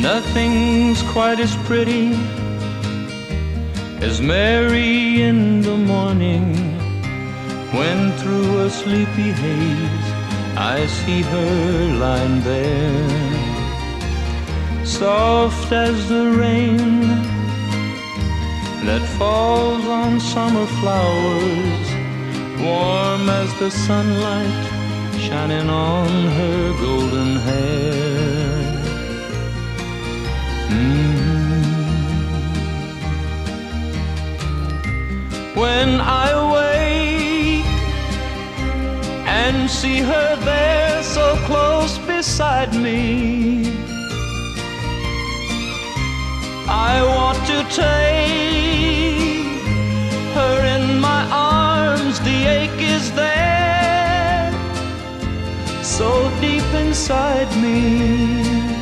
Nothing's quite as pretty as Mary in the morning, when through a sleepy haze I see her lying there, soft as the rain that falls on summer flowers, warm as the sunlight shining on her golden hair. When I wake and see her there so close beside me, I want to take her in my arms. The ache is there, so deep inside me,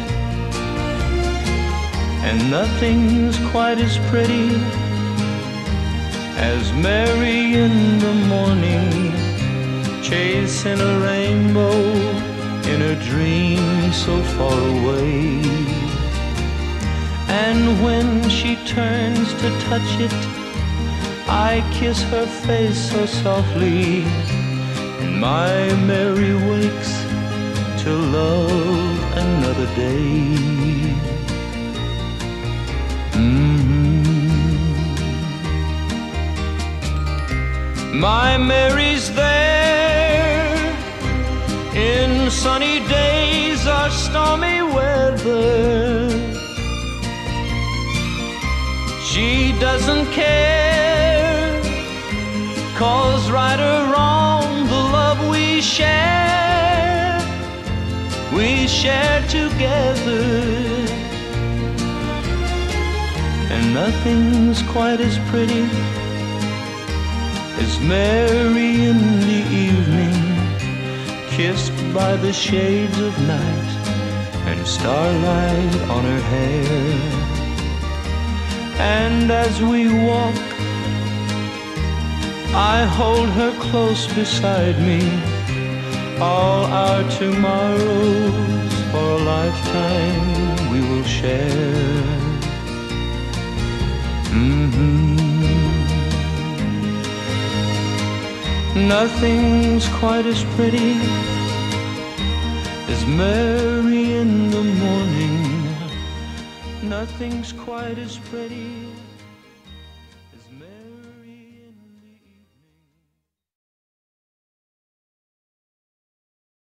and nothing's quite as pretty as Mary in the morning, chasing a rainbow in a dream so far away. And when she turns to touch it, I kiss her face so softly, and my Mary wakes to love another day. My Mary's there in sunny days or stormy weather. She doesn't care, 'cause right or wrong, the love we share together. And nothing's quite as pretty as Mary in the evening, kissed by the shades of night and starlight on her hair. And as we walk, I hold her close beside me, all our tomorrows for a lifetime we will share. Nothing's quite as pretty as Mary in the morning. Nothing's quite as pretty